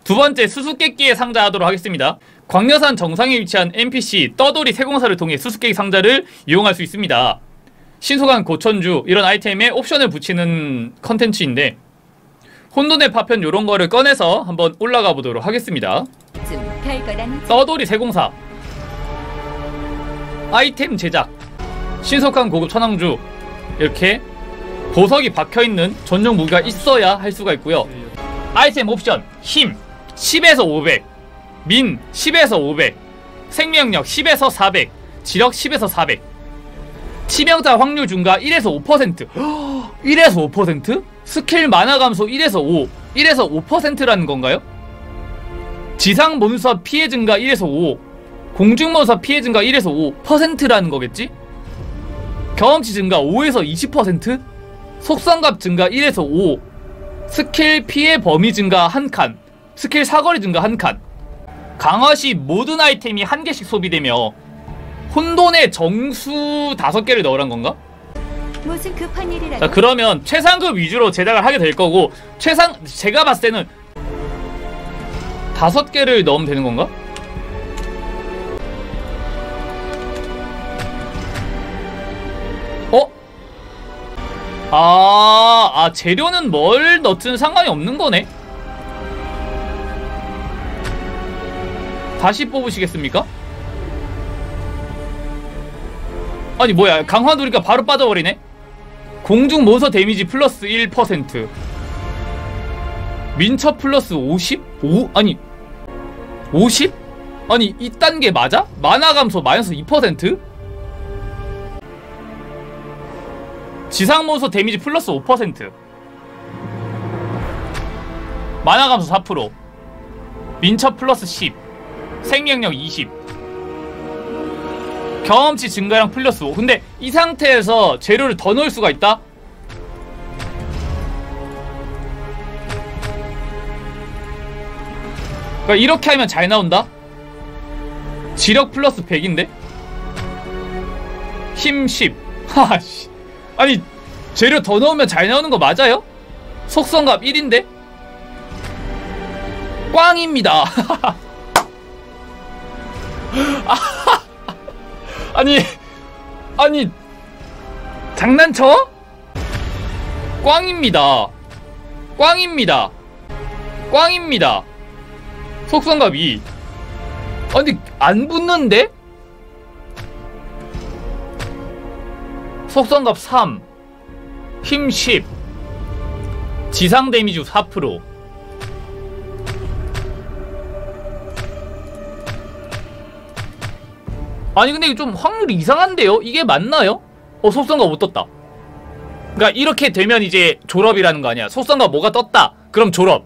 두 번째 수수께끼의 상자 하도록 하겠습니다. 광려산 정상에 위치한 NPC 떠돌이 세공사를 통해 수수께끼 상자를 이용할 수 있습니다. 신속한 고천주 이런 아이템에 옵션을 붙이는 컨텐츠인데 혼돈의 파편 요런 거를 꺼내서 한번 올라가 보도록 하겠습니다. 떠돌이 세공사 아이템 제작 신속한 고급 천왕주 이렇게 보석이 박혀있는 전용 무기가 있어야 할 수가 있고요. 아이템 옵션 힘 10에서 500 민 10에서 500 생명력 10에서 400 지력 10에서 400 치명타 확률 증가 1에서 5% 1에서 5%? 스킬 만화 감소 1에서 5 1에서 5%라는 건가요? 지상 몬스터 피해 증가 1에서 5 공중 몬스터 피해 증가 1에서 5%라는 거겠지? 경험치 증가 5에서 20% 속성갑 증가 1에서 5 스킬 피해 범위 증가 1칸 스킬 사거리 증가 1칸 강화시 모든 아이템이 1개씩 소비되며 혼돈의 정수 5개를 넣으란 건가? 무슨 급한 일이라도. 자, 그러면 최상급 위주로 제작을 하게 될 거고 제가 봤을 때는 5개를 넣으면 되는 건가? 재료는 뭘 넣든 상관이 없는 거네? 다시 뽑으시겠습니까? 아니 뭐야 강화 누리니까 바로 빠져버리네? 공중 몬스터 데미지 플러스 1% 민첩 플러스 50? 아니 50? 아니 이딴 게 맞아? 만화 감소 마이너스 2%? 지상 몬스터 데미지 플러스 5% 만화 감소 4% 민첩 플러스 10 생명력 20 경험치 증가량 플러스 5 근데 이 상태에서 재료를 더 넣을 수가 있다? 그러니까 이렇게 하면 잘 나온다? 지력 플러스 100인데? 힘 10 하씨 아니 재료 더 넣으면 잘 나오는 거 맞아요? 속성갑 1인데? 꽝입니다. 아니 장난쳐? 꽝입니다. 꽝입니다. 속성갑 2 아니 안 붙는데? 속성갑 3 힘 10 지상 데미지 4% 아니 근데 이거 좀 확률이 이상한데요? 이게 맞나요? 속성갑 못 떴다. 그러니까 이렇게 되면 이제 졸업이라는 거 아니야. 속성갑 뭐가 떴다 그럼 졸업.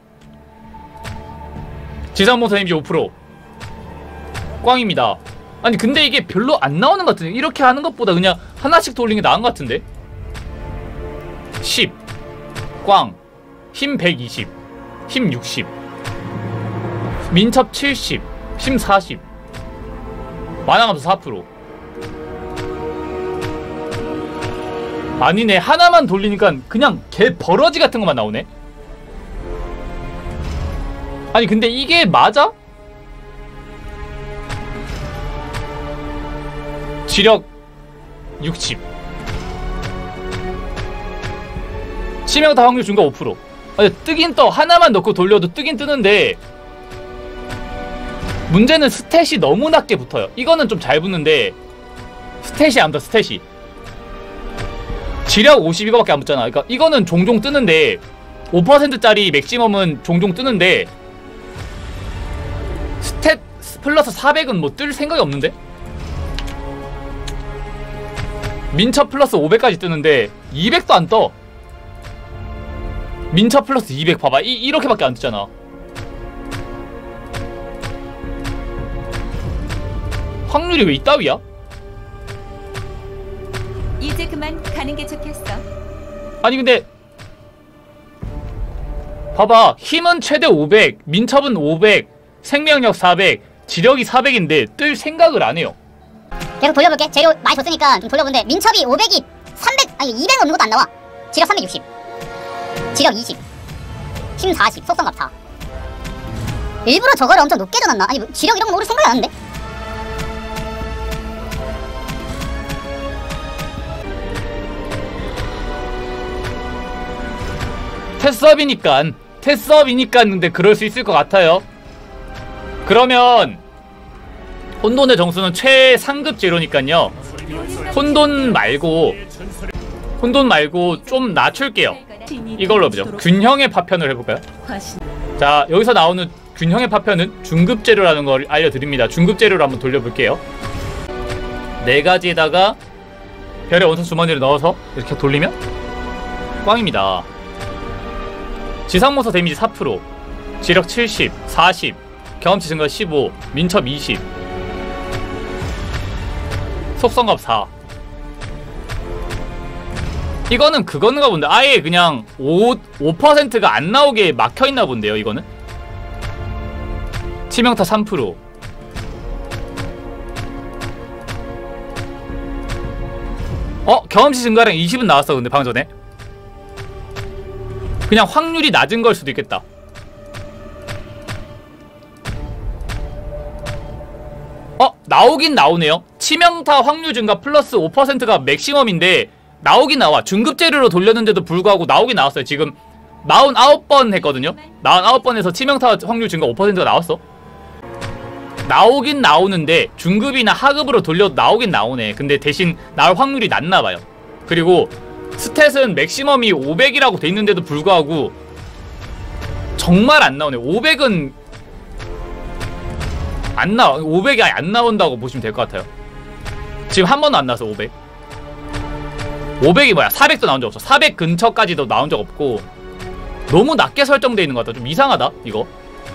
지상 몬스터 데미지 5% 꽝입니다. 아니 근데 이게 별로 안 나오는 것 같은데 이렇게 하는 것보다 그냥 하나씩 돌리는 게 나은 것 같은데 10 꽝 힘 120 힘 60 민첩 70 힘 40 만화 감소 4% 아니네 하나만 돌리니까 그냥 개 버러지 같은 것만 나오네. 아니 근데 이게 맞아? 지력 60 치명타 확률 증가 5% 아니 뜨긴 떠 하나만 넣고 돌려도 뜨긴 뜨는데 문제는 스탯이 너무 낮게 붙어요. 이거는 좀 잘 붙는데 스탯이 안 붙어. 스탯이 지력 52거밖에 안 붙잖아. 그러니까 이거는 종종 뜨는데 5%짜리 맥시멈은 종종 뜨는데 스탯 플러스 400은 뭐 뜰 생각이 없는데? 민첩 플러스 500까지 뜨는데 200도 안 떠. 민첩 플러스 200 봐봐. 이렇게밖에 안 뜨잖아. 확률이 왜 이따위야? 이제 그만 가는 게 좋겠어. 아니 근데 봐봐. 힘은 최대 500 민첩은 500 생명력 400 지력이 400인데 뜰 생각을 안 해요. 계속 돌려볼게. 재료 많이 줬으니까 좀 돌려본데 민첩이 500이 300 아니 200 넘는 것도 안 나와. 지력 360 지력 20 힘 40 속성갑 4 일부러 저거를 엄청 높게 줘놨나? 아니 뭐 지력 이런 거 오를 생각이 안 하는데? 테스업이니까 근데 그럴 수 있을 것 같아요. 그러면 혼돈의 정수는 최상급 재료니까요. 혼돈 말고 좀 낮출게요. 이걸로 보죠. 균형의 파편을 해볼까요? 자, 여기서 나오는 균형의 파편은 중급 재료라는 걸 알려드립니다. 중급 재료로 한번 돌려볼게요. 4가지에다가 별의 원소 주머니를 넣어서 이렇게 돌리면 꽝입니다. 지상모서 데미지 4%, 지력 70, 40, 경험치 증가 15, 민첩 20, 속성갑 4. 이거는 그건가 본데 아예 그냥 5%가 안 나오게 막혀있나 본데요. 이거는 치명타 3%. 경험치 증가량 20은 나왔어. 근데 방금 전에 그냥 확률이 낮은 걸 수도 있겠다. 나오긴 나오네요. 치명타 확률 증가 플러스 5%가 맥시멈인데 나오긴 나와. 중급 재료로 돌렸는데도 불구하고 나오긴 나왔어요. 지금 49번 했거든요. 49번에서 치명타 확률 증가 5%가 나왔어. 나오긴 나오는데 중급이나 하급으로 돌려도 나오긴 나오네. 근데 대신 나올 확률이 낮나봐요. 그리고 스탯은 맥시멈이 500이라고 돼 있는데도 불구하고 정말 안 나오네. 500은 안 나와. 500이 아예 안 나온다고 보시면 될 것 같아요. 지금 한 번도 안 나와서 500. 500이 뭐야? 400도 나온 적 없어. 400 근처까지도 나온 적 없고 너무 낮게 설정되어 있는 것 같아. 좀 이상하다 이거.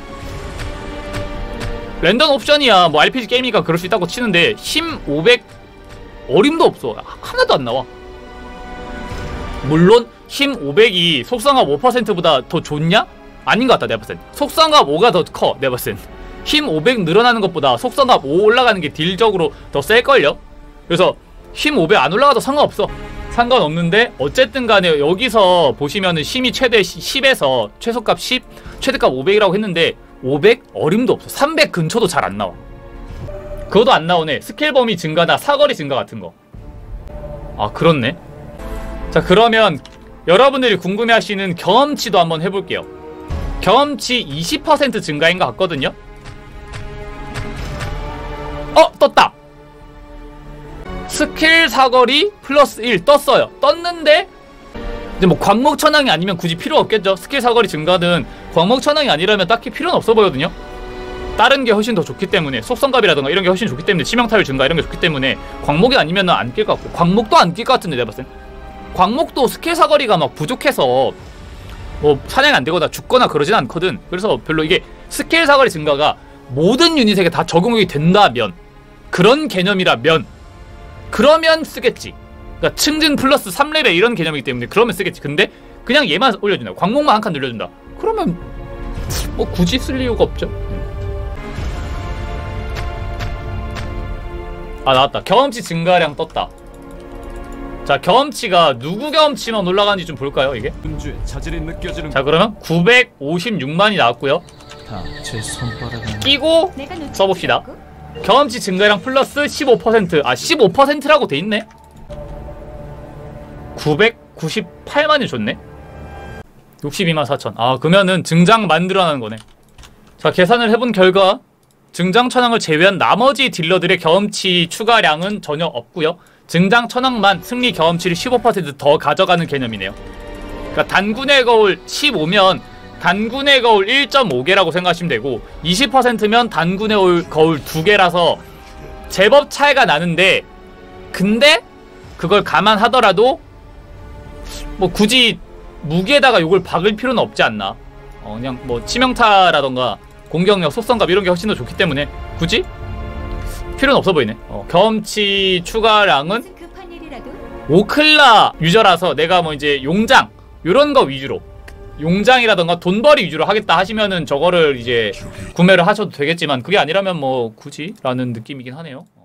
랜덤 옵션이야. 뭐 RPG 게임이니까 그럴 수 있다고 치는데 힘 500 어림도 없어. 하나도 안 나와. 물론 힘 500이 속성갑 5%보다 더 좋냐? 아닌 것 같다 내가 봤을 땐. 속성갑 5가 더 커 내가 봤을 땐. 힘 500 늘어나는 것보다 속성갑 5 올라가는 게 딜적으로 더 셀걸요? 그래서 힘 500 안 올라가도 상관없어. 상관없는데 어쨌든 간에 여기서 보시면은 힘이 최대 10에서 최소값 10, 최대값 500이라고 했는데 500? 어림도 없어. 300 근처도 잘 안 나와. 그것도 안 나오네. 스킬 범위 증가나 사거리 증가 같은 거. 아 그렇네. 자 그러면 여러분들이 궁금해하시는 경험치도 한번 해볼게요. 경험치 20% 증가인 것 같거든요. 떴다. 스킬 사거리 플러스 1 떴어요. 떴는데 이제 뭐 광목천왕이 아니면 굳이 필요 없겠죠. 스킬 사거리 증가는 광목천왕이 아니라면 딱히 필요는 없어 보이거든요. 다른 게 훨씬 더 좋기 때문에 속성갑이라던가 이런 게 훨씬 좋기 때문에 치명타율 증가 이런 게 좋기 때문에 광목이 아니면 안 낄 것 같고 광목도 안 낄 것 같은데 내가 봤을 땐 광목도 스킬 사거리가 막 부족해서 뭐 사냥이 안 되거나 죽거나 그러진 않거든. 그래서 별로 이게 스킬 사거리 증가가 모든 유닛에게 다 적용이 된다면 그런 개념이라면 그러면 쓰겠지. 그러니까 증진 플러스 3레벨 이런 개념이기 때문에 그러면 쓰겠지. 근데 그냥 얘만 올려준다. 광목만 한 칸 늘려준다. 그러면 뭐 굳이 쓸 이유가 없죠. 아 나왔다. 경험치 증가량 떴다. 자 경험치가 누구 경험치만 올라가는지 좀 볼까요 이게? 자 그러면 956만이 나왔고요. 끼고 써봅시다. 경험치 증가량 플러스 15%. 아 15%라고 돼있네. 998만이 줬네. 62만 4천. 아 그러면은 증장 만들어내는 거네. 자 계산을 해본 결과 증장 천왕을 제외한 나머지 딜러들의 경험치 추가량은 전혀 없고요. 증장 천왕만 승리 경험치를 15% 더 가져가는 개념이네요. 그러니까 단군의 거울 15면 단군의 거울 1.5개라고 생각하시면 되고 20%면 단군의 거울 2개라서 제법 차이가 나는데 근데 그걸 감안하더라도 뭐 굳이 무기에다가 요걸 박을 필요는 없지 않나. 그냥 뭐 치명타라던가 공격력, 속성갑 이런 게 훨씬 더 좋기 때문에 굳이 필요는 없어 보이네. 경험치 추가량은 오클라 유저라서 내가 뭐 이제 용장 요런 거 위주로 용장이라던가 돈벌이 위주로 하겠다 하시면은 저거를 이제 구매를 하셔도 되겠지만 그게 아니라면 뭐 굳이 라는 느낌이긴 하네요.